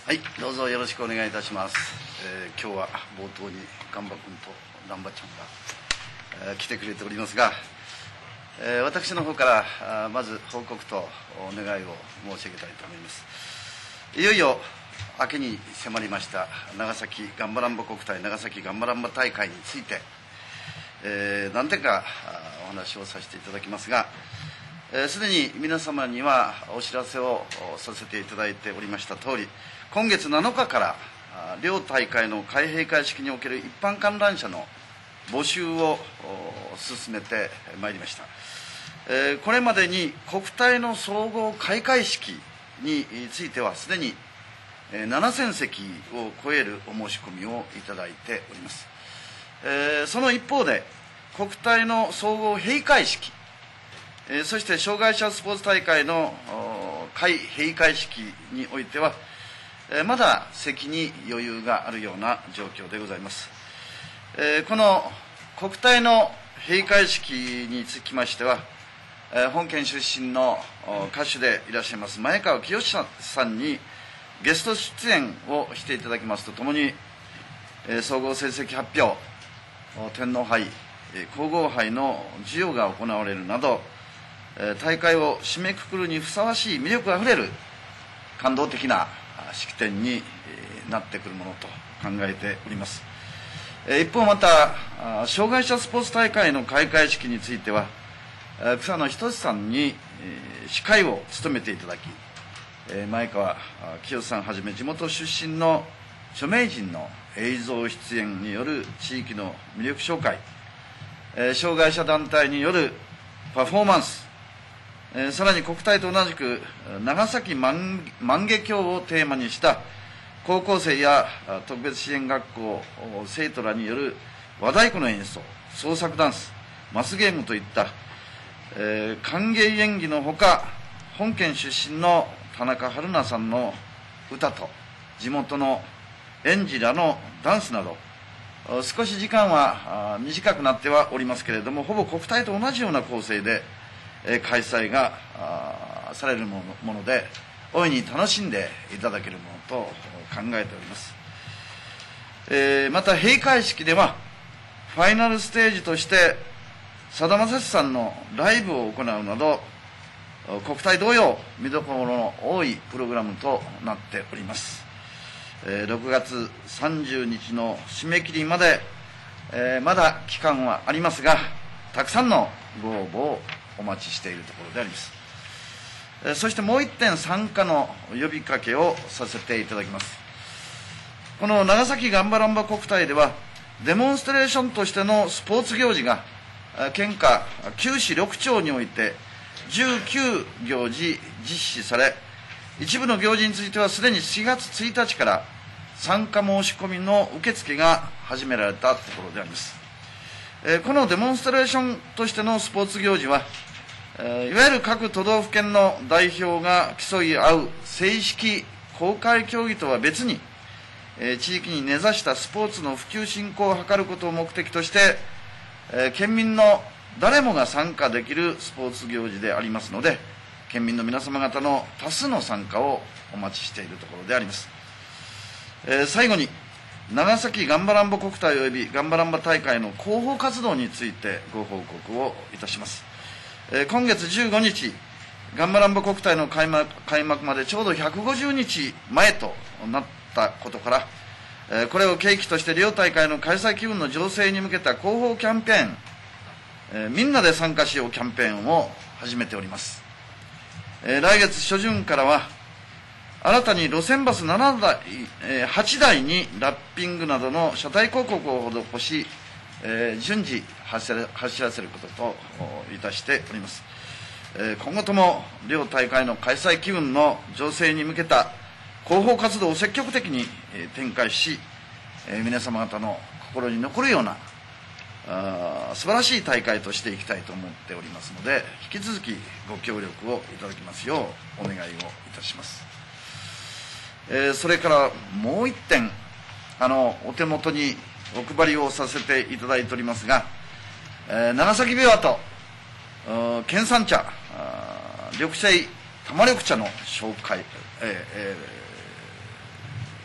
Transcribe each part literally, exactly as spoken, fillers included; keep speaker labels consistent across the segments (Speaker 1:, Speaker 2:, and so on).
Speaker 1: はい、どうぞよろしくお願いいたします。えー、今日は冒頭にガンバ君とダンバちゃんが、えー、来てくれておりますが、えー、私の方からあまず報告とお願いを申し上げたいと思います。いよいよ秋に迫りました長崎ガンバランバ国体長崎ガンバランバ大会について、えー、何点かお話をさせていただきますが、すで、えー、に皆様にはお知らせをさせていただいておりました通り、今月なのかから両大会の開閉会式における一般観覧者の募集を進めてまいりました。えー、これまでに国体の総合開会式についてはすでにななせん席を超えるお申し込みをいただいております。えー、その一方で国体の総合閉会式、えー、そして障害者スポーツ大会の開閉会式においては、えー、まだ席に余裕があるような状況でございます。えー、この国体の閉会式につきましては、えー、本県出身の歌手でいらっしゃいます前川清さんにゲスト出演をしていただきますとともに、えー、総合成績発表、天皇杯、皇后杯の授与が行われるなど、えー、大会を締めくくるにふさわしい魅力あふれる感動的な式典になってくるものと考えております。一方また障害者スポーツ大会の開会式については草野仁さんに司会を務めていただき、前川清さんはじめ地元出身の著名人の映像出演による地域の魅力紹介、障害者団体によるパフォーマンス、さらに国体と同じく長崎万華鏡をテーマにした高校生や特別支援学校生徒らによる和太鼓の演奏、創作ダンス、マスゲームといった、えー、歓迎演技のほか、本県出身の田中春菜さんの歌と地元の園児らのダンスなど、少し時間は短くなってはおりますけれども、ほぼ国体と同じような構成で開催がされるもので、大いに楽しんでいただけるものと考えております。えー、また閉会式ではファイナルステージとしてさだまさしさんのライブを行うなど、国体同様見どころの多いプログラムとなっております。えー、ろくがつさんじゅうにちの締め切りまで、えー、まだ期間はありますが、たくさんのご応募をお待ちしているところであります。えー、そしてもう一点参加の呼びかけをさせていただきます。この長崎ガンバランバ国体ではデモンストレーションとしてのスポーツ行事が県下きゅう市ろく町においてじゅうきゅう行事実施され、一部の行事についてはすでにしがつついたちから参加申し込みの受付が始められたところであります。このデモンストレーションとしてのスポーツ行事は、いわゆる各都道府県の代表が競い合う正式公開競技とは別に、地域に根ざしたスポーツの普及振興を図ることを目的として、県民の誰もが参加できるスポーツ行事でありますので、県民の皆様方の多数の参加をお待ちしているところであります。えー、最後に長崎ガンバランバ国体及びガンバランバ大会の広報活動についてご報告をいたします。えー、今月じゅうごにちガンバランバ国体の開幕、開幕までちょうどひゃくごじゅうにちまえとなったことから、えー、これを契機として両大会の開催機運の醸成に向けた広報キャンペーン、えー、みんなで参加しようキャンペーンを始めております。えー、来月初旬からは新たに路線バスななだい、えー、はちだいにラッピングなどの車体広告を施し、えー、順次走ら、走らせることといたしております。えー、今後とも両大会の開催機運の醸成に向けた広報活動を積極的に展開し、えー、皆様方の心に残るようなあ素晴らしい大会としていきたいと思っておりますので、引き続きご協力をいただきますようお願いをいたします。えー、それからもう一点、あのお手元にお配りをさせていただいておりますが、えー、長崎ビワと県産茶、緑茶、玉緑茶の紹介、えーえー、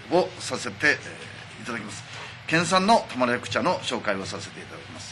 Speaker 1: をさせていただきます。県産の玉緑茶の紹介をさせていただきます。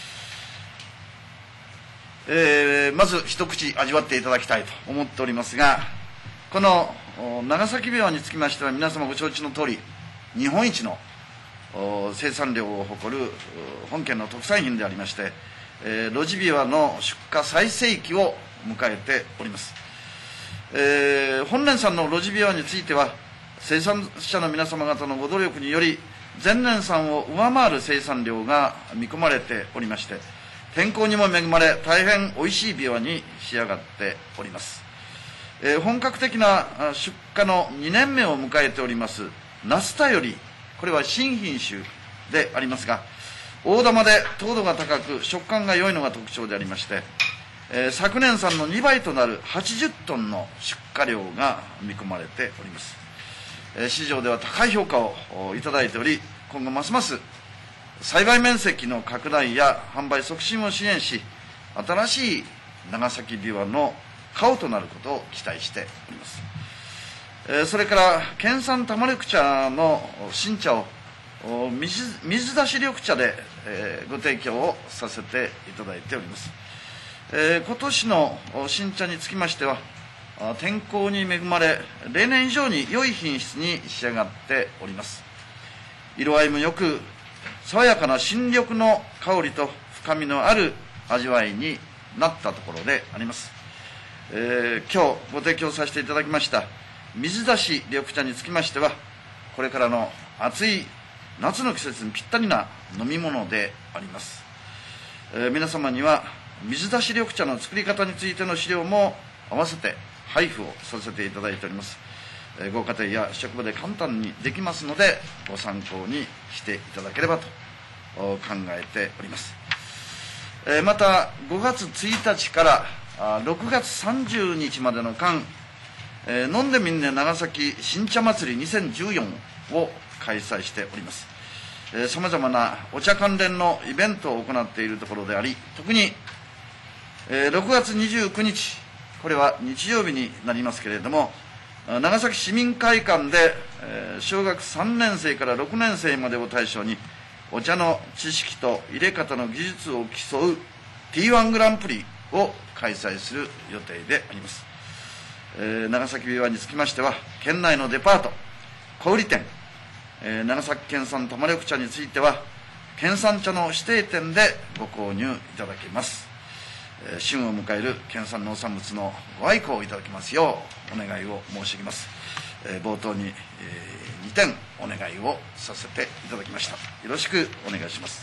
Speaker 1: えー、まず一口味わっていただきたいと思っておりますが、この長崎ビワにつきましては、皆様ご承知の通り、日本一の生産量を誇る本県の特産品でありまして、えー、露地ビワの出荷最盛期を迎えております。えー、本年産の露地ビワについては、生産者の皆様方のご努力により、前年産を上回る生産量が見込まれておりまして、天候にも恵まれ、大変おいしいビワに仕上がっております。えー、本格的な出荷のにねんめを迎えております、ナスタより、これは新品種でありますが、大玉で糖度が高く、食感が良いのが特徴でありまして、えー、昨年産のにばいとなるはちじゅっトンの出荷量が見込まれております。えー、市場では高い評価をいただいており、今後ますます栽培面積の拡大や販売促進を支援し、新しい長崎ビワの顔となることを期待しております。えー、それから県産玉緑茶の新茶を水水出し緑茶で、えー、ご提供をさせていただいております。えー、今年の新茶につきましては、天候に恵まれ、例年以上に良い品質に仕上がっております。色合いもよく、爽やかな新緑の香りと深みのある味わいになったところであります。えー、今日ご提供させていただきました水出し緑茶につきましては、これからの暑い夏の季節にぴったりな飲み物であります。えー、皆様には水出し緑茶の作り方についての資料も合わせて配布をさせていただいております。えー、ご家庭や職場で簡単にできますので、ご参考にしていただければと考えております。えー、またごがつついたちからろくがつさんじゅうにちまでの間、えー、飲んでみんね長崎新茶祭りにせんじゅうよんを開催しております。さまざまなお茶関連のイベントを行っているところであり、特に、えー、ろくがつにじゅうくにち、これは日曜日になりますけれども、長崎市民会館で、えー、小学さんねんせいからろくねんせいまでを対象に、お茶の知識と入れ方の技術を競う ティーワン グランプリを開催する予定であります。えー、長崎ビワにつきましては、県内のデパート、小売店、えー、長崎県産玉緑茶については、県産茶の指定店でご購入いただけます。えー、旬を迎える県産農産物のご愛顧をいただきますようお願いを申し上げます。えー、冒頭に、えー、にてんお願いをさせていただきました。よろしくお願いします。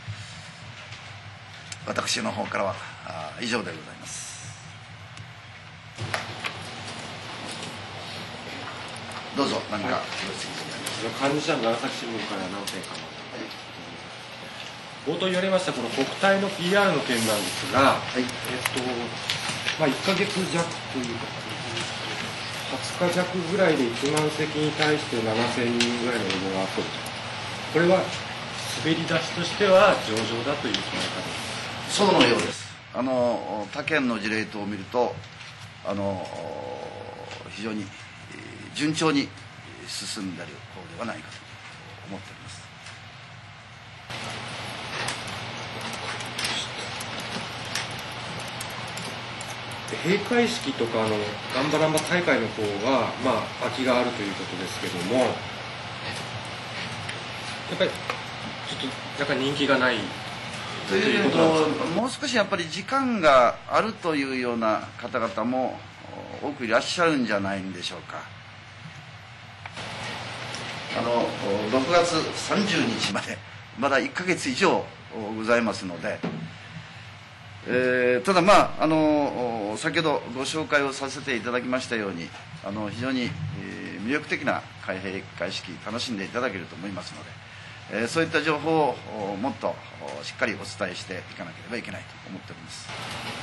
Speaker 1: 私の方からは以上でございます。どうぞ何かよろしいですか。
Speaker 2: 管理者の長崎新聞から何点か、はい、冒頭言われましたこの国体の ピーアール の件なんですが、はい、えっとまあいっかげつじゃくというかはつかじゃくぐらいでいちまんせきに対してななせんにんぐらいの応募があったと。これは滑り出しとしては上々だという捉え方です。
Speaker 1: そうのようです。あの他県の事例等を見ると、あの非常に順調に進んでいる方ではないかと思っております。
Speaker 2: 閉会式とかあのガンバランバ大会の方は、まあ、空きがあるということですけども、やっぱりちょっと若干人気がない
Speaker 1: ということなんですか。もう少しやっぱり時間があるというような方々も多くいらっしゃるんじゃないんでしょうか。あのろくがつさんじゅうにちまでまだいっかげついじょうございますので、えー、ただまああの先ほどご紹介をさせていただきましたように、あの非常に、えー、魅力的な開閉会式楽しんでいただけると思いますので、えー、そういった情報をもっとしっかりお伝えしていかなければいけないと思っております。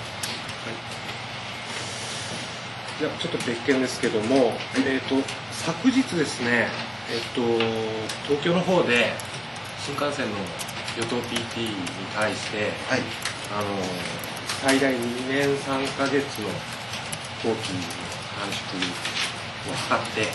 Speaker 2: はい、じゃあちょっと別件ですけども、はい、えーと昨日ですね、えっと、東京の方で新幹線の与党 ピーティー に対して、はい、あの最大にねんさんかげつの工期の短縮を図って、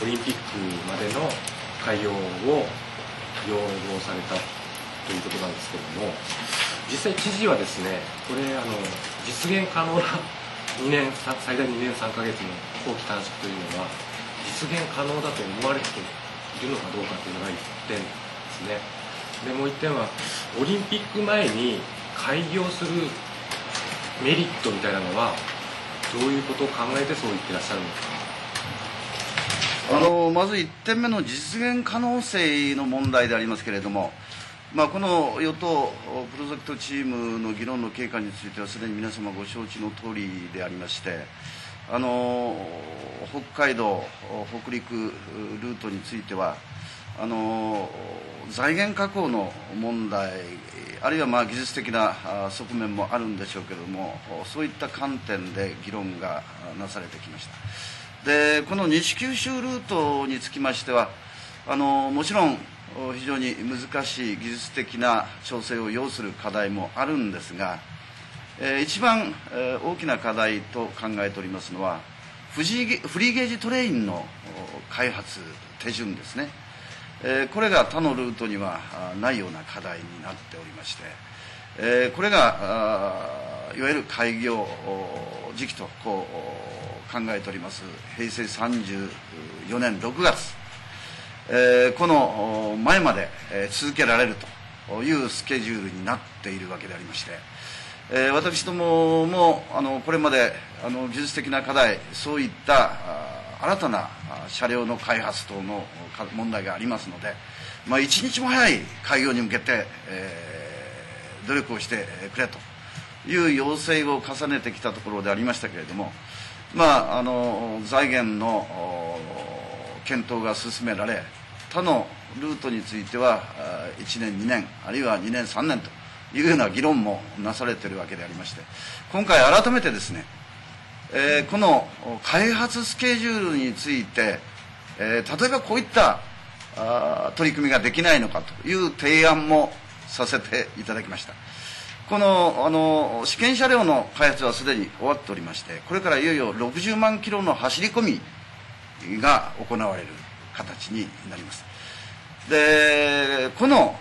Speaker 2: オリンピックまでの開業を要望されたということなんですけれども、実際知事はですね、これあの実現可能なにねん最大にねんさんかげつの工期短縮というのは実現可能だと思われているのかどうかというのがいってんですね。でもういってんはオリンピック前に開業するメリットみたいなのはどういうことを考えてそう言ってらっしゃるんですか。
Speaker 1: あのまずいってんめの実現可能性の問題でありますけれども、まあ、この与党プロジェクトチームの議論の経過についてはすでに皆様ご承知の通りでありまして、あの北海道北陸ルートについてはあの財源確保の問題、あるいはまあ技術的な側面もあるんでしょうけれども、そういった観点で議論がなされてきました。でこの西九州ルートにつきましては、あのもちろん非常に難しい技術的な調整を要する課題もあるんですが、えー、一番、えー、大きな課題と考えておりますのはフジーフリーゲージトレインの開発手順ですね。えー、これが他のルートにはないような課題になっておりまして、えー、これがいわゆる開業時期とこう考えておりますへいせいさんじゅうよねんろくがつ、えー、この前まで続けられるというスケジュールになっているわけでありまして、えー、私どももあのこれまであの技術的な課題、そういった新たな車両の開発等の問題がありますので、まあ、一日も早い開業に向けて、えー、努力をしてくれという要請を重ねてきたところでありましたけれども、まあ、あの財源の検討が進められ、他のルートについてはいちねんにねんあるいはにねんさんねんというような議論もなされているわけでありまして、今回改めてですね、えー、この開発スケジュールについて、えー、例えばこういったあ取り組みができないのかという提案もさせていただきました。このあの試験車両の開発はすでに終わっておりまして、これからいよいよろくじゅうまんキロの走り込みが行われる形になります。でこの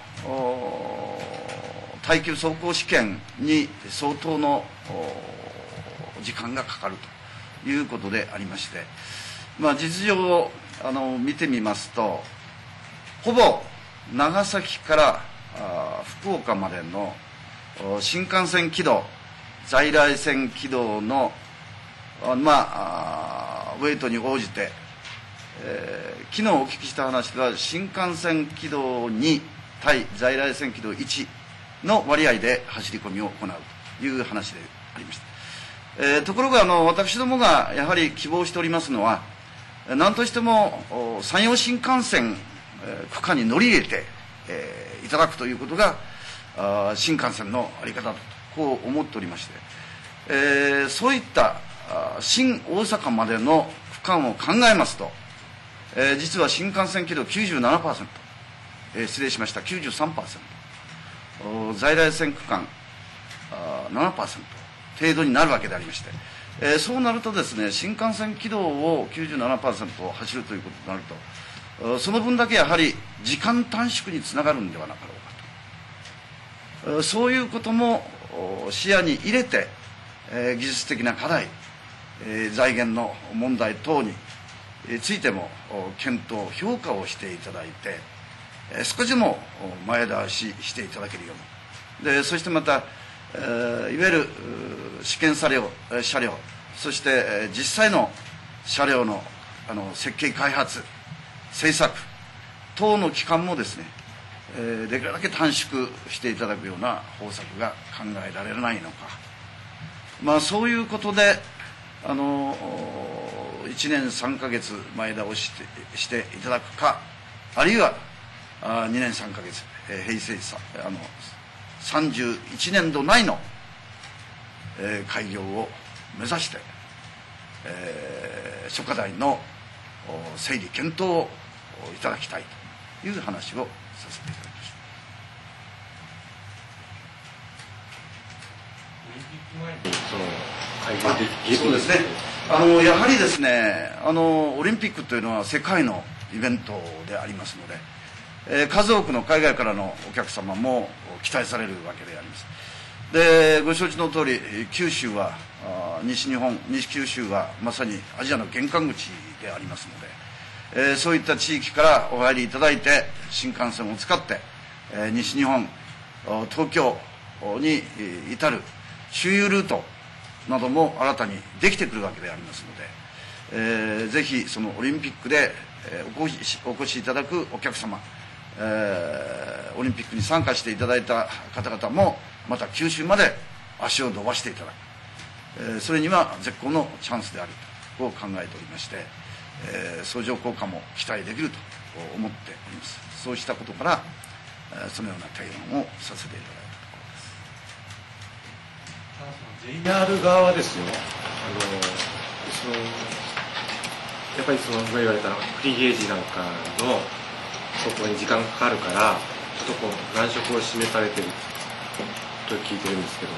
Speaker 1: 耐久走行試験に相当の時間がかかるということでありまして、まあ、実情をあの見てみますと、ほぼ長崎からあ福岡までの新幹線軌道、在来線軌道の、まあ、ウェイトに応じて、えー、昨日お聞きした話では新幹線軌道に対在来線軌道いちの割合で走り込みを行うという話でありました。えー、ところがあの私どもがやはり希望しておりますのは、何としても山陽新幹線、えー、区間に乗り入れて、えー、いただくということがあ新幹線の在り方だとこう思っておりまして、えー、そういった新大阪までの区間を考えますと、えー、実は新幹線軌道 きゅうじゅうななパーセント、えー、失礼しました きゅうじゅうさんパーセント、 在来線区間あ ななパーセント 程度になるわけでありまして、えー、そうなるとですね、新幹線軌道を きゅうじゅうななパーセント 走るということになると、その分だけやはり時間短縮につながるんではなかろうかと、そういうことも視野に入れて、えー、技術的な課題、えー、財源の問題等についても検討評価をしていただいて、えー、少しでも前倒ししていただけるように、でそしてまた、えー、いわゆる試験車両車両そして、えー、実際の車両のあの設計開発製作等の期間もですね、えー、できるだけ短縮していただくような方策が考えられないのか、まあ、そういうことであのいちねんさんかげつ前倒しして、していただくか、あるいはあにねんさんかげつ、えー、平成さあのさんじゅういちねんど内の、えー、開業を目指して、えー、諸課題の整理検討をいただきたいという話をさせていただきました。
Speaker 2: その開催できる
Speaker 1: そうですね、あのやはりですね、あのオリンピックというのは世界のイベントでありますので、えー、数多くの海外からのお客様も期待されるわけであります。で、ご承知の通り、九州はあ西日本西九州はまさにアジアの玄関口でありますので、えー、そういった地域からお入りいただいて、新幹線を使って、えー、西日本東京に至る周遊ルートなども新たにできてくるわけでありますので、えー、ぜひそのオリンピックで、えー、お越しお越しいただくお客様、えー、オリンピックに参加していただいた方々もまた九州まで足を伸ばしていただく、えー、それには絶好のチャンスであると考えておりまして、えー、相乗効果も期待できると思っております。そうしたことから、えー、そのような提案をさせていただいたところです。
Speaker 2: ジェイアール 側はですよ、あのそのやっぱりその今言われたフリーゲージなんかの走行に時間かかるから、ちょっとこう難色を示されてると聞いてるんですけども、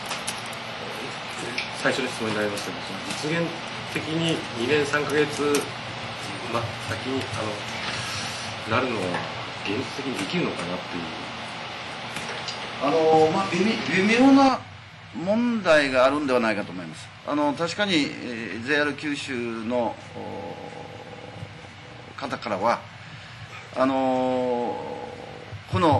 Speaker 2: 最初の質問になりましたけど、実現的ににねんさんかげつ、ま、先にあのなるのは現実的にできるのかなっていう。
Speaker 1: あのまあ、微, 微妙な問題があるんではないかと思います。あの確かに、えー、ジェイアール 九州の方からはあのこの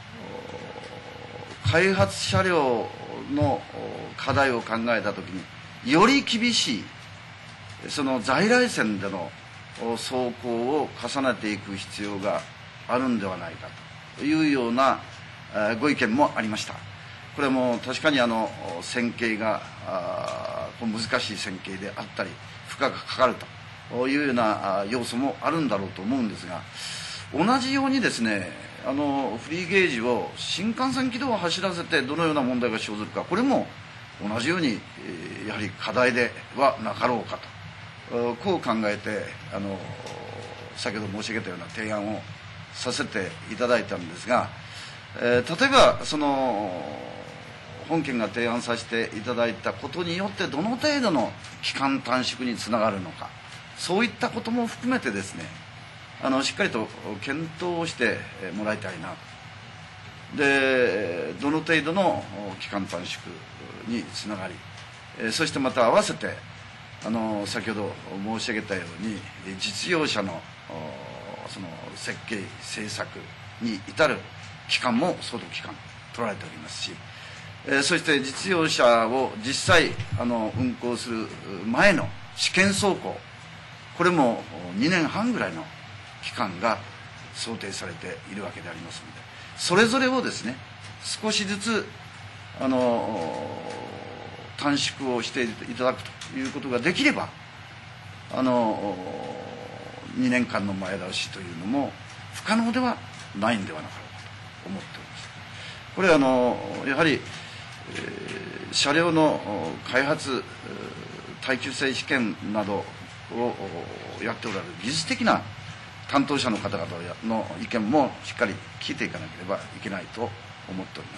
Speaker 1: 開発車両の課題を考えたときにより厳しいその在来線での走行を重ねていく必要があるんではないかというようなご意見もありました。これも確かにあの線形が難しい線形であったり負荷がかかるというような要素もあるんだろうと思うんですが、同じようにですね、あのフリーゲージを新幹線軌道を走らせてどのような問題が生ずるか、これも同じようにやはり課題ではなかろうかと、こう考えてあの先ほど申し上げたような提案をさせていただいたんですが、えー、例えばその本件が提案させていただいたことによってどの程度の期間短縮につながるのか、そういったことも含めてですね、あのしっかりと検討をしてもらいたいなと。でどの程度の期間短縮につながり、えー、そしてまた合わせてあの先ほど申し上げたように実用車のその設計制作に至る期間も相当期間取られておりますし、えー、そして実用車を実際あの運行する前の試験走行、これもにねんはんぐらいの期間が想定されているわけでありますので、それぞれをですね少しずつあの短縮をしていただくということができれば、あのにねんかんの前倒しというのも不可能ではないんではなかろうかと思っております。これはあのやはり、えー、車両の開発耐久性試験などをやっておられる技術的な担当者の方々の意見もしっかり聞いていかなければいけないと思っております。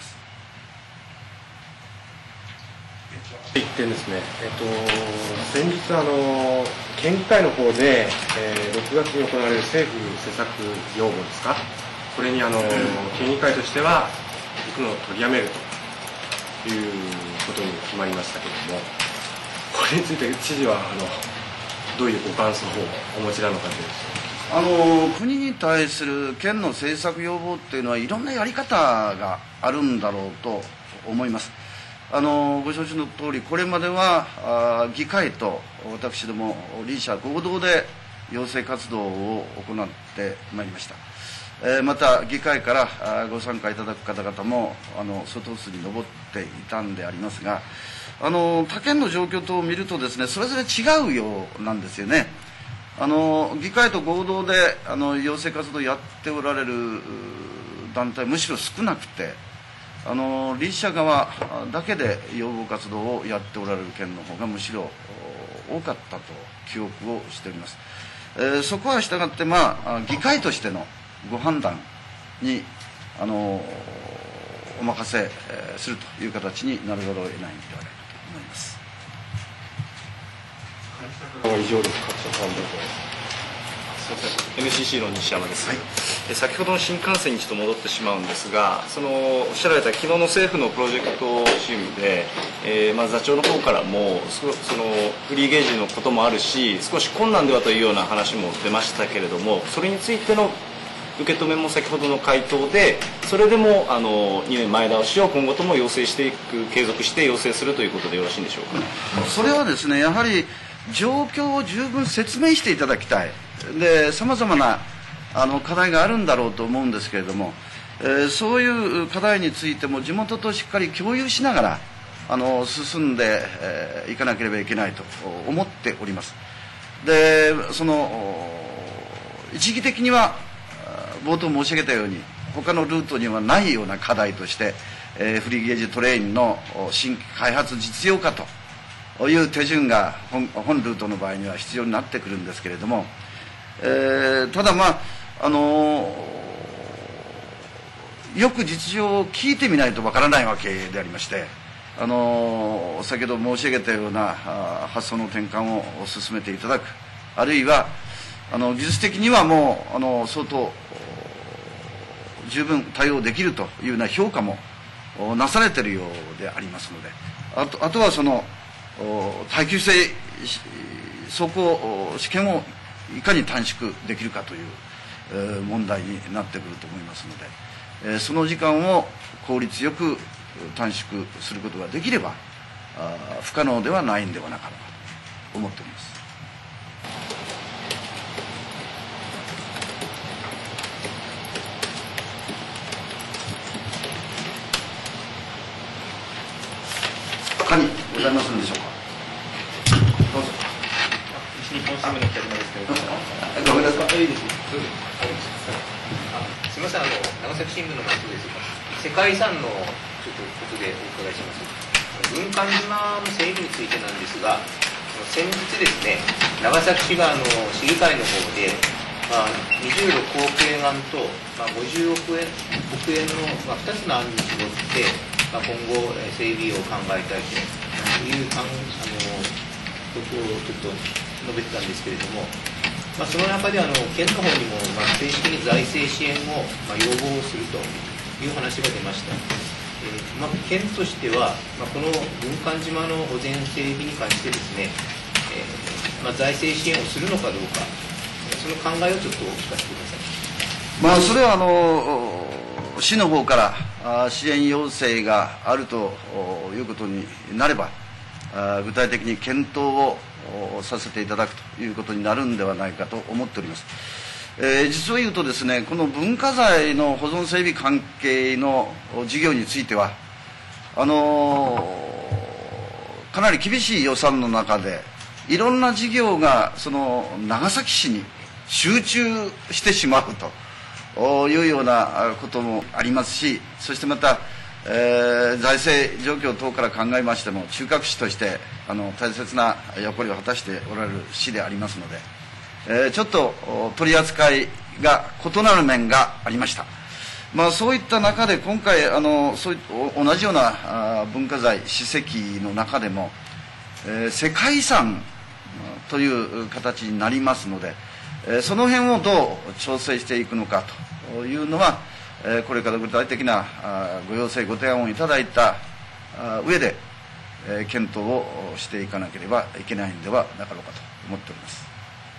Speaker 2: 一点ですね、えっと、先日あの県議会の方で、えー、ろくがつに行われる政府施策要望ですか、これにあの県議会としては行くのを取りやめるということに決まりましたけれども、これについて知事はあのどういうご感想をお持ちなのかという。
Speaker 1: あの国に対する県の政策要望っていうのはいろんなやり方があるんだろうと思います。あのご承知の通り、これまではあ議会と私どもリーシャ合同で要請活動を行ってまいりました。えー、また議会からあご参加いただく方々もあの相当数に上っていたんでありますが、あの他県の状況等を見るとですね、それぞれ違うようなんですよね。あの議会と合同であの要請活動をやっておられる団体むしろ少なくて、あの立社側だけで要望活動をやっておられる県の方がむしろ多かったと記憶をしております。えー、そこはしたがって、まあ、議会としてのご判断にあのお任せするという形になるざるを得ないのではないかと思います。
Speaker 2: 以上です。各社さんで。
Speaker 3: エヌシーシー の西山です、はい、先ほどの新幹線にちょっと戻ってしまうんですが、そのおっしゃられた昨日の政府のプロジェクトチームで、えーまあ、座長の方からもそのフリーゲージのこともあるし少し困難ではというような話も出ましたけれども、それについての受け止めも先ほどの回答で、それでもあのにねんまえ倒しを今後とも要請していく、継続して要請するということでよろしいんでしょうか。それはですね、やはり状況を十分説明していただきたい。で、さまざまなあの課題があるんだろうと思うんですけれども、えー、そういう課題についても地元としっかり共有しながらあの進んでい、えー、かなければいけないと思っております。で、その一義的には冒頭申し上げたように他のルートにはないような課題として、えー、フリーゲージトレインの新規開発実用化という手順が 本, 本ルートの場合には必要になってくるんですけれども、えー、ただまああのー、よく実情を聞いてみないとわからないわけでありまして、あのー、先ほど申し上げたような発想の転換を進めていただく、あるいはあの技術的にはもうあの相当十分対応できるというような評価もなされているようでありますので、あ と, あとはその耐久性走行試験をいかに短縮できるかという、えー、問題になってくると思いますので、えー、その時間を効率よく短縮することができればあ不可能ではないんではなかろうかと思っております。他にございますのでしょうか。どうぞ。
Speaker 4: 西日本新聞の北島ですけれども。
Speaker 1: ごめんなさい。
Speaker 4: いいです。すみません、あの長崎新聞の松尾です。世界遺産のちょっとことでお伺いします。軍艦島の整備についてなんですが、先日ですね、長崎市側の市議会の方で、まあ、にじゅうろくおくえん案と、まあ、ごじゅうおくえん、億円の、まあ、ふたつの案に絞って、まあ、今後整備を考えたいというあのことをちょっと述べてたんですけれども、まあ、その中であの県の方にも、まあ、正式に財政支援を、まあ、要望するという話が出ました。えーまあ、県としては、まあ、この軍艦島の保全整備に関してですね、えーまあ、財政支援をするのかどうか、その考えをちょっとお聞かせください。
Speaker 1: まあ、それはあの市の方から支援要請があるということになれば、具体的に検討をさせていただくということになるんではないかと思っております。えー、実を言うとですね、この文化財の保存整備関係の事業については、あのー、かなり厳しい予算の中でいろんな事業がその長崎市に集中してしまうというようなこともありますし、そしてまた、えー、財政状況等から考えましても中核市としてあの大切な役割を果たしておられる市でありますので、えー、ちょっと取り扱いが異なる面がありました。まあ、そういった中で今回あのそうい同じような文化財史跡の中でも、えー、世界遺産という形になりますので、えー、その辺をどう調整していくのかというのは、えー、これから具体的なご要請ご提案をいただいた上で、えー、検討をしていかなければいけないんではなかろうかと思っております。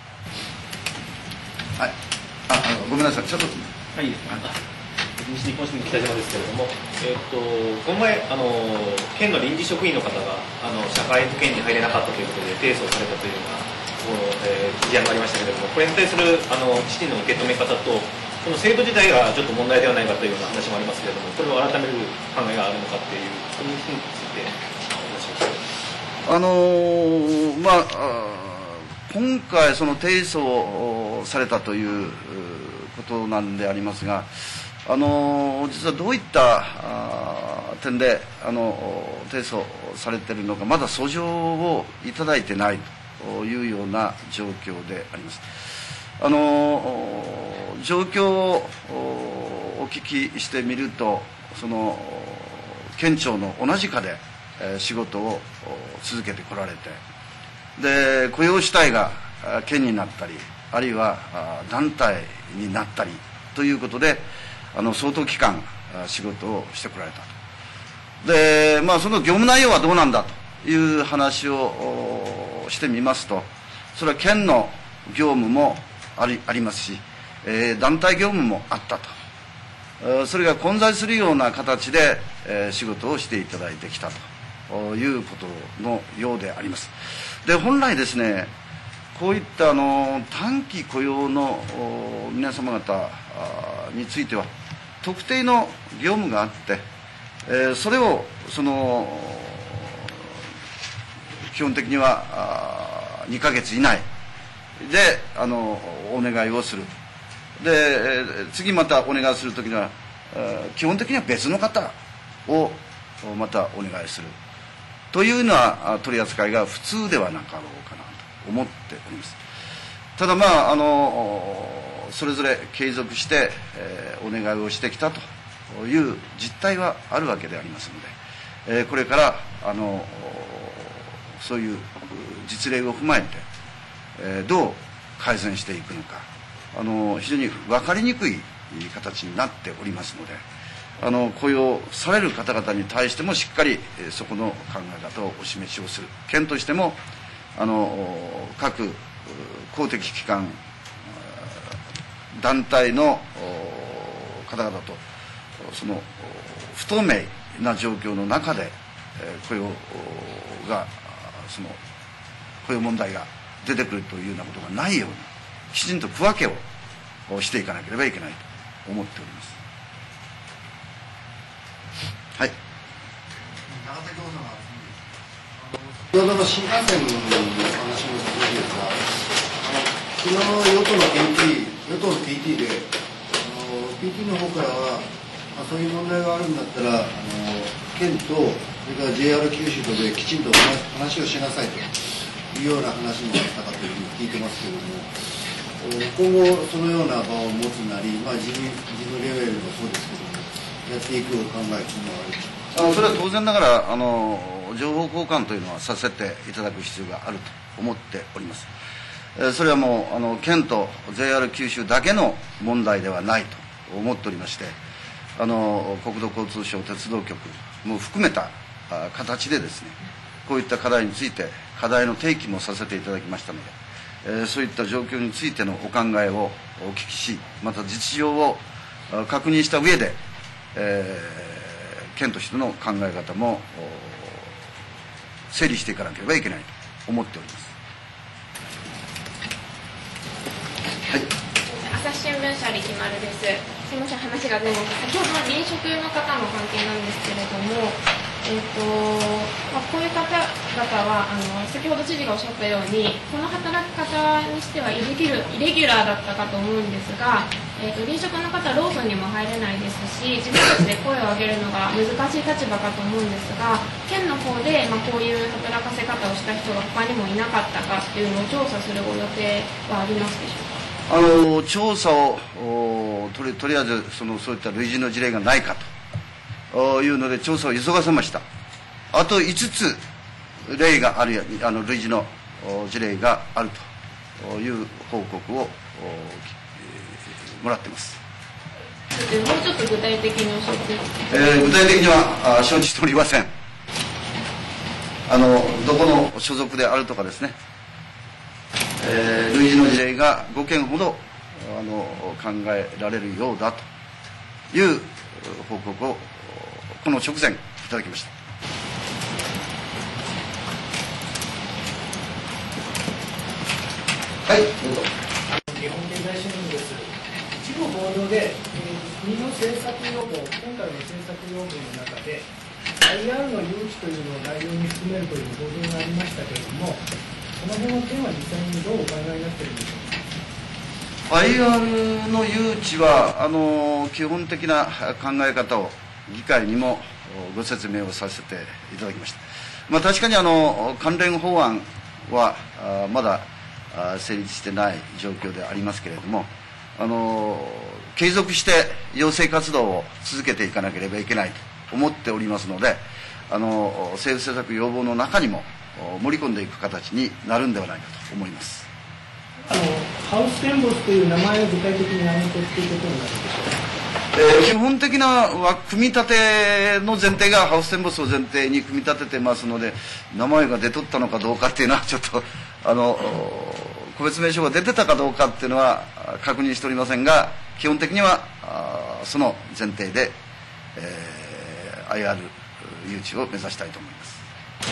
Speaker 1: はい、ああのごめんなさい、ちょっと
Speaker 4: はい、いいですか。西日本新聞北島ですけれども、えー、っとこの前あの県の臨時職員の方があの社会保険に入れなかったということで提訴されたというようなこの、えー、事案がありましたけれども、これに対するあの知事の受け止め方とこの制度自体がちょっと問題ではないかというような話もありますけれども、これを改める考えがあるのかという、その点についてお話をして
Speaker 1: あのー、まあ今回その提訴をされたということなんでありますが、あの実はどういった点であの提訴されているのかまだ訴状をいただいてないというような状況であります。あの状況をお聞きしてみると、 その県庁の同じ課で、えー、仕事を続けてこられて、で雇用主体が県になったり、あるいは団体になったりということで、あの相当期間仕事をしてこられたと。で、まあ、その業務内容はどうなんだという話をしてみますと、それは県の業務もあり、ありますし、えー、団体業務もあったと。それが混在するような形で、えー、仕事をしていただいてきたということのようであります。で、本来ですね、こういったあの短期雇用の皆様方については特定の業務があって、えー、それをその基本的にはにかげつ以内であのお願いをする。で次またお願いするときには基本的には別の方をまたお願いするというような取り扱いが普通ではなかろうかなと思っております。ただまああのそれぞれ継続して、えー、お願いをしてきたという実態はあるわけでありますので、えー、これからあのそういう実例を踏まえて、えー、どう改善していくのか、あの非常に分かりにくい形になっておりますので、あの雇用される方々に対してもしっかり、えー、そこの考え方をお示しをする。県としてもあの各公的機関団体の方々とその不透明な状況の中で雇用がその雇用問題が出てくるというようなことがないようにきちんと区分けをしていかなければいけないと思っております。はい。
Speaker 5: 長崎大阪先ほどの新幹線の話の続きですが、昨日与党の ピーティー、与党の ピーティー で、ピーティー の方からは、まあ、そういう問題があるんだったら、あの県と、それから ジェイアール 九州とできちんと話をしなさいというような話もしたかというふうに聞いてますけれども、今後、そのような場を持つなり、まあ、事務事務レベルもそうですけども、やっていくお考えというのはありますか。
Speaker 1: あのそれは当然ながらあの情報交換というのはさせていただく必要があると思っております。それはもうあの県と ジェイアール 九州だけの問題ではないと思っておりまして、あの国土交通省鉄道局も含めた形でですね、こういった課題について課題の提起もさせていただきましたので、えー、そういった状況についてのお考えをお聞きし、また実情を確認した上で、えー県としての考え方も整理していかなければいけないと思っております。
Speaker 6: はい。朝日新聞社力丸です。すみません、話が前後先ほどの臨職の方の関係なんですけれども、えーとまあ、こういう方々はあの先ほど知事がおっしゃったように、この働き方にしてはイレギュラー、イレギュラーだったかと思うんですが、えーと臨職の方はローソンにも入れないですし、自分たちで声を上げるのが難しい立場かと思うんですが、県の方で、まあ、こういう働かせ方をした人が他にもいなかったかっていうのを調査するご予定はありますでしょうか。
Speaker 1: あの調査をとり、とりあえずそのそういった類似の事例がないかというので調査を急がせました。あといつつ例がある、あの類似の事例があるという報告をもらっています。
Speaker 6: もうちょっと具体的に教えて、
Speaker 1: えー、具体的には承知しておりません。あのどこの所属であるとかですね、えー、類似の事例がごけんほどあの考えられるようだという報告をこの直前いただきました。はい、どうぞ。
Speaker 7: 日本経済新聞です。一部報道で、えー、国の政策要望、今回の政策要望の中で、アイアール の誘致というのを内容に含めるという報道がありましたけれども、この辺の点は実際にどうお考えになっているんでしょうか。
Speaker 1: アイアール の誘致はあの基本的な考え方を議会にもご説明をさせていただきました。まあ、確かにあの関連法案はまだ成立してない状況でありますけれども、あの継続して要請活動を続けていかなければいけないと思っておりますので、あの政府政策要望の中にも盛り込んでいく形になるんではないかと思います。
Speaker 7: あのハウステンボスという名前を具体的に何とっていうことになるんでしょうか。
Speaker 1: えー、基本的な組み立ての前提がハウステンボスを前提に組み立ててますので、名前が出とったのかどうかっていうのはちょっとあの個別名称が出てたかどうかっていうのは確認しておりませんが、基本的にはあその前提で、えー、アイアール 誘致を目指したいと思います。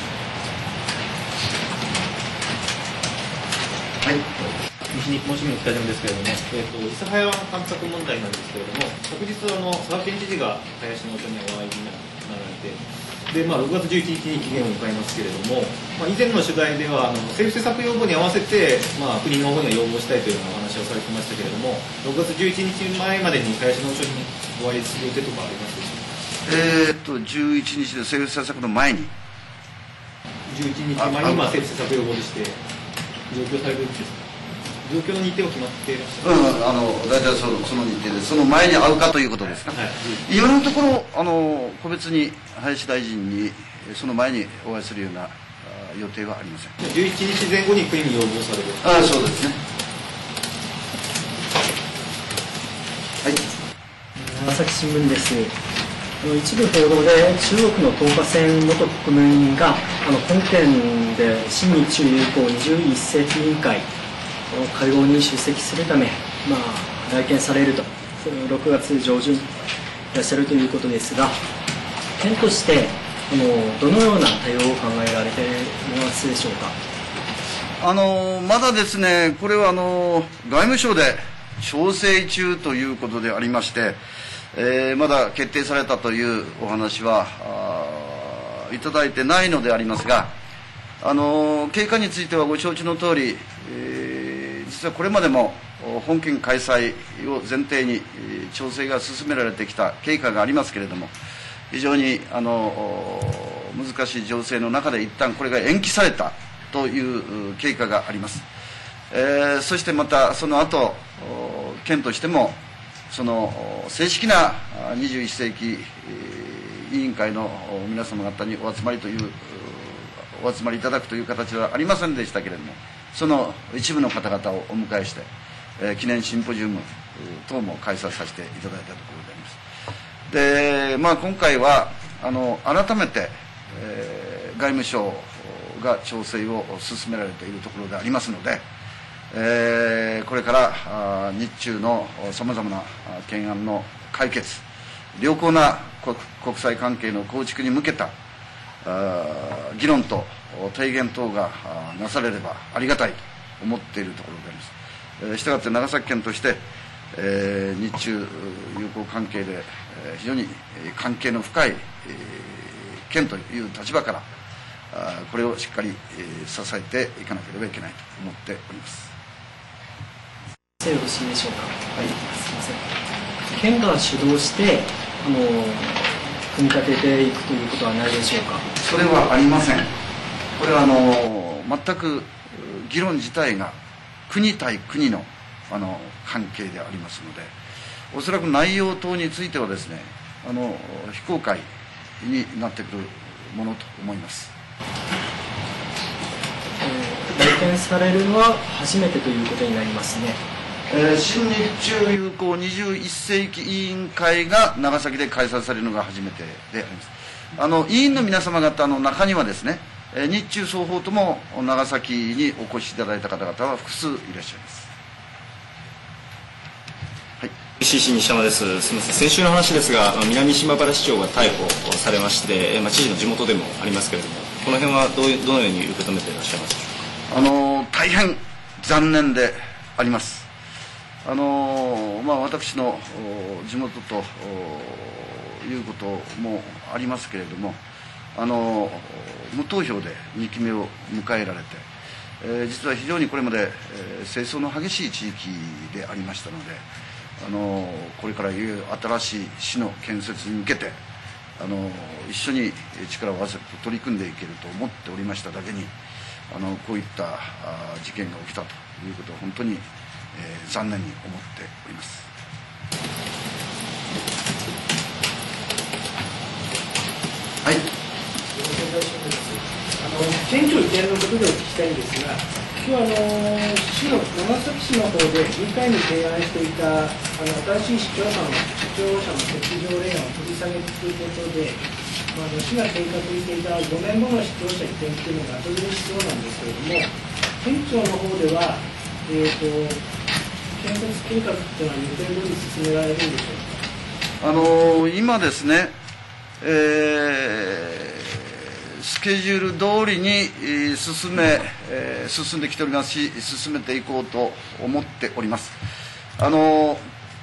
Speaker 8: はい、西日本新聞の北島ですけれども、えーと、諫早湾干拓問題なんですけれども、昨日あの佐賀県知事が林農署にお会いになられて、でまあ、ろくがつじゅういちにちに期限を迎えますけれども、まあ、以前の取材ではあの政府政策要望に合わせて、まあ、国の方には要望したいというようなお話をされてましたけれども、ろくがつじゅういちにちまえまでに林農署にお会いする予定とかありますでしょうか。
Speaker 1: えー、っとじゅういちにちで政府政策の前に
Speaker 8: じゅういちにちまえにまあ政府政策要望でして上京されるんですか。上京の日程は決まっていらっしゃる。
Speaker 1: うん、あの大体そのその日程でその前に会うかということですか。はい、今のところあの個別に林大臣にその前にお会いするような予定はありません。
Speaker 8: じゅういちにちぜん後に国に要望される。
Speaker 1: ああ、そうですね。はい。
Speaker 9: 長崎新聞です。一部報道で中国の東華船元国務委員があの本県で新日中友好にじゅういっ世紀委員会の会合に出席するため、まあ、来県されると、ろくがつ上旬いらっしゃるということですが、県としてあのどのような対応を考えられていますでしょうか。
Speaker 1: あのまだですね、これはあの外務省で調整中ということでありまして、えー、まだ決定されたというお話はいただいてないのでありますが、あの経過についてはご承知の通り、えー、実はこれまでも本県開催を前提に調整が進められてきた経過がありますけれども、非常にあの難しい情勢の中で一旦これが延期されたという経過があります。えー、そしてまたその後県としてもその正式なにじゅういっ世紀委員会の皆様方にお集まりというお集まりいただくという形はありませんでしたけれども、その一部の方々をお迎えして、えー、記念シンポジウム等も開催させていただいたところであります。で、まあ、今回はあの改めて、えー、外務省が調整を進められているところでありますので、えー、これから日中のさまざまな懸案の解決、良好な 国, 国際関係の構築に向けた議論と提言等がなされればありがたいと思っているところであります。えー、したがって長崎県として、えー、日中友好関係で非常に関係の深い県という立場からこれをしっかり支えていかなければいけないと思っております。
Speaker 9: よろしいでしょうか。はい、すみません。県が主導してあの組み立てていくということはないでしょうか。
Speaker 1: それはありません。これはあの全く議論自体が国対国のあの関係でありますので、おそらく内容等についてはですね、あの非公開になってくるものと思います。
Speaker 9: えー、来県されるのは初めてということになりますね。
Speaker 1: えー、新日中友好にじゅういっ世紀委員会が長崎で開催されるのが初めてであります。あの委員の皆様方の中にはですね、日中双方とも長崎にお越しいただいた方々は複数いらっしゃいます。
Speaker 3: はい、エヌシーシー 西山です。すみません、先週の話ですが、南島原市長が逮捕されまして、まあ、知事の地元でもありますけれども、この辺はどうどのように受け止めていらっしゃいますでしょうか。
Speaker 1: あの大変残念であります。あのまあ、私の地元ということもありますけれども、あの無投票でにきめを迎えられて、えー、実は非常にこれまで、えー、戦争の激しい地域でありましたので、あのこれからいよいよ新しい市の建設に向けてあの一緒に力を合わせて取り組んでいけると思っておりましただけに、あのこういったあ事件が起きたということは本当に、えー、残念に思っております。
Speaker 7: 県庁移転のことでお聞きしたいんですが、今日はあの市の長崎市の方で議会に提案していたあの新しい市長者の市長者の設置条例案を取り下げということで、まあ、あの市が計画していたごねんごの市長者移転というのが後ずれしそうなんですけれども、県庁の方では、えー、と建設計画というのは予定通り進められるんでしょうか。
Speaker 1: あの今ですね、えースケジュール通りに進め、えー、進んできておりますし、進めていこうと思っております。あの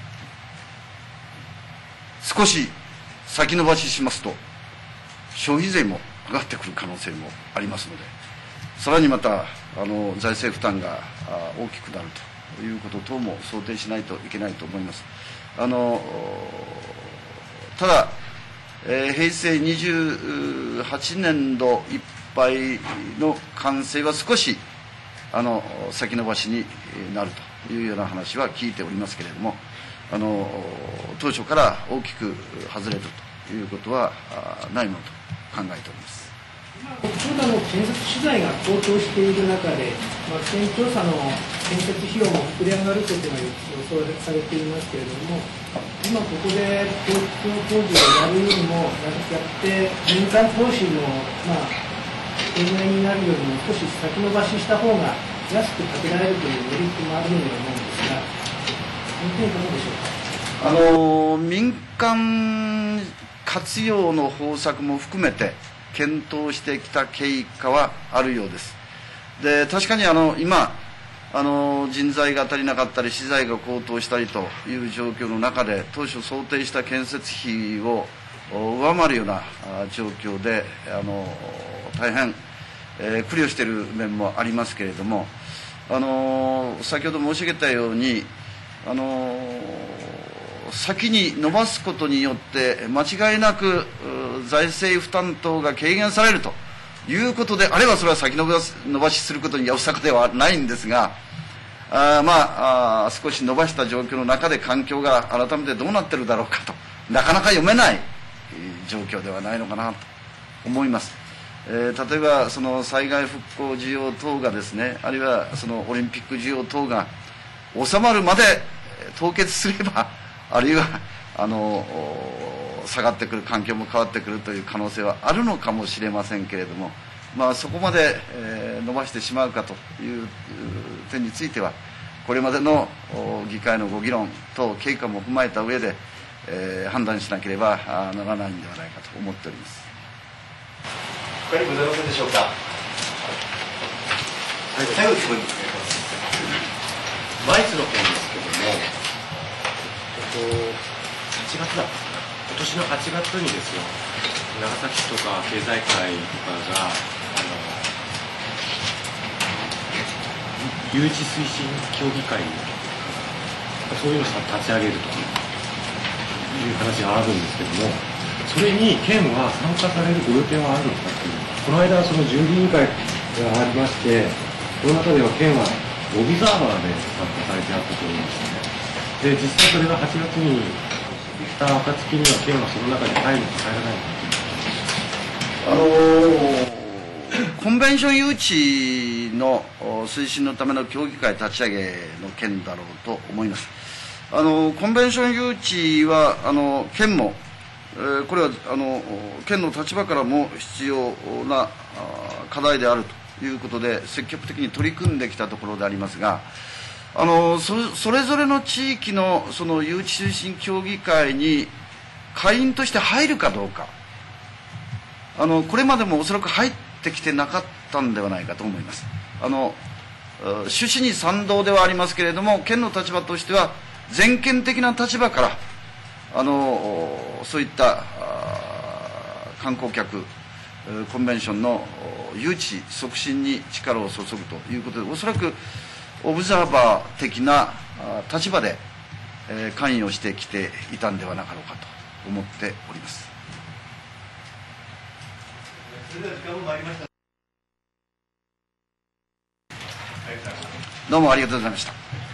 Speaker 1: 少し先延ばししますと、消費税も上がってくる可能性もありますので、さらにまたあの財政負担が大きくなるということ等も想定しないといけないと思います。あのただえー、平成にじゅうはちねんどいっぱいの完成は少しあの先延ばしになるというような話は聞いておりますけれども、あの当初から大きく外れるということはないものと考えております。
Speaker 7: ちょうどあの建設資材が高騰している中で、まあ、県調査の建設費用も膨れ上がることが予想されていますけれども、今ここで公共工事をやるよりもやって民間投資のまあ低迷になるよりも少し先延ばしした方が安く建てられるというメリットもあるように思うんですが、その点いかがでしょうか。
Speaker 1: あの民間活用の方策も含めて検討してきた経過はあるようです。で確かにあの今あの人材が足りなかったり資材が高騰したりという状況の中で、当初想定した建設費を上回るような状況であの大変、えー、苦慮している面もありますけれども、あの先ほど申し上げたようにあの先に伸ばすことによって間違いなく財政負担等が軽減されるということであれば、それは先延ばし伸ばしすることにやぶさかではないんですが、あまああ少し伸ばした状況の中で環境が改めてどうなってるだろうかと、なかなか読めない状況ではないのかなと思います。えー、例えばその災害復興需要等がですね、あるいはそのオリンピック需要等が収まるまで凍結すれば、あるいはあの下がってくる環境も変わってくるという可能性はあるのかもしれませんけれども、まあ、そこまで、えー、伸ばしてしまうかという点については、これまでの議会のご議論と経過も踏まえた上で、えー、判断しなければならないんではないかと思っております。
Speaker 10: 他にございませんでしょうか。最後、最後の質問にお願いします。マイツの件ですけども、えっと、はちがつだったかな、今年のはちがつにですよ、長崎市とか経済界とかが、あの誘致推進協議会、そういうのを立ち上げるという話があるんですけども、それに県は参加されるご予定はあるのかという、この間、その準備委員会がありまして、この中では県はオビザーバーで参加されてあったと思いますね。で、実際それがはちがつにした暁には、県はその中に入るのか入らないのか。
Speaker 1: あのーコンベンション誘致の推進のための協議会立ち上げの件だろうと思います。あのコンベンション誘致はあの県も、えー、これはあの県の立場からも必要な課題であるということで積極的に取り組んできたところでありますが、あの そ, それぞれの地域のその誘致推進協議会に会員として入るかどうか、あのこれまでもおそらく入ってきてなかったんではないかと思います。あの趣旨に賛同ではありますけれども、県の立場としては全県的な立場からあのそういった観光客コンベンションの誘致促進に力を注ぐということで、おそらくオブザーバー的な立場で関与してきていたんではなかろうかと思っております。
Speaker 10: それでは時間も参りました。
Speaker 1: どうもありがとうございました。